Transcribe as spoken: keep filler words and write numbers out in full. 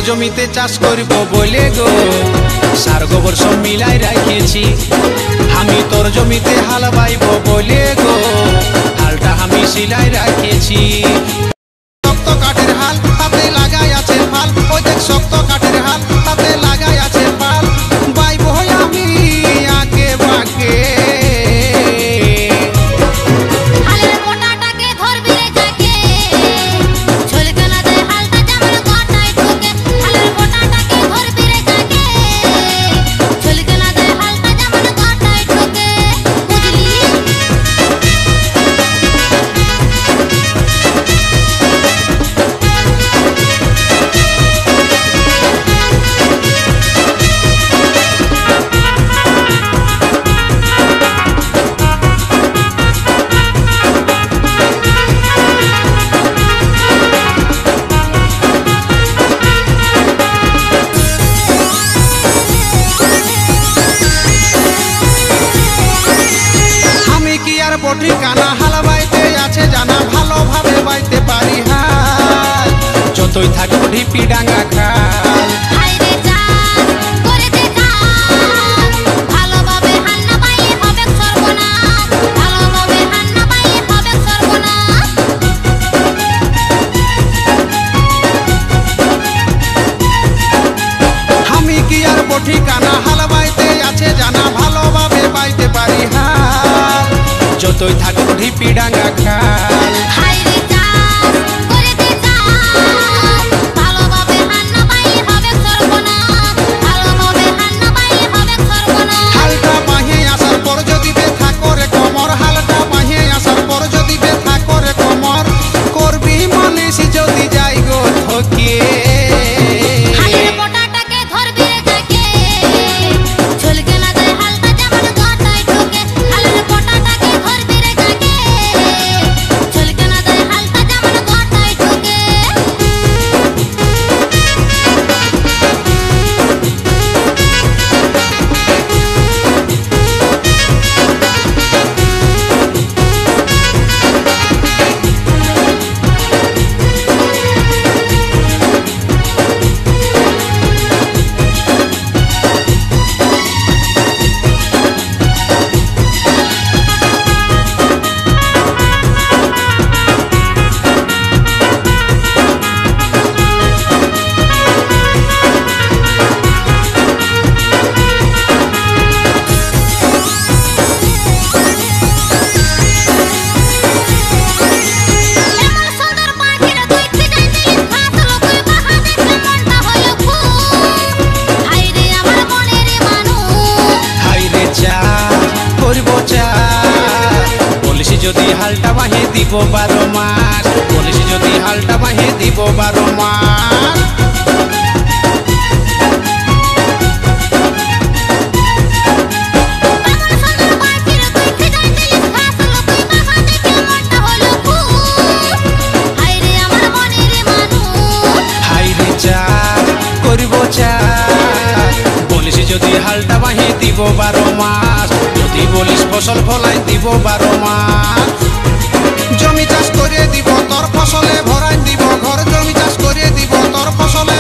জমিতে চাষ করব বলে গো সার গোবর সব মিলাই রাখেছি। আমি তোর জমিতে হাল বাইব বলে গো হালটা আমি সিলাই রাখেছি। শক্ত কাঠের হাল তাতে লাগাই আছে ফাল, ওই দেখ শক্ত কাঠের হাল তাতে লাগাই আছে ফাল। বাইব আমি আগে বাকে ঠিকানা হাল বাইতে আছে জানা, ভালোভাবে বাইতে পারি হাল যতই থাকবো ঢিপি ডাঙ্গা খাল। আমি কি আর ঠিকানা হাল বাইতে আছে জানা, ভালোভাবে বাইতে পারি হাল যতই থাকবো ঢিপি ডাঙ্গা খাল। হালটা বাহিয়ে আসার পর যদি ব্যথা করে কোমর, হালটা বাহিয়ে আসার পর যদি ব্যথা করে কোমর, করবি মালিশ যদি যাই গো থকিয়ে। যদি হালটা বাহে দিব বারো মাস, পুলিশ যদি হালটা বাহে দিব বারো মাস। হাইরে চাষ করব চাষ, পুলিশ যদি হালটা বাহে দিব বারো মাস, যদি বলিস ফসল ফলাই দিব বারো মাস। জমি চাষ করে দিব তোর ফসলে ভরাই দিব ঘর, জমি চাষ করে দিব তোর ফসলে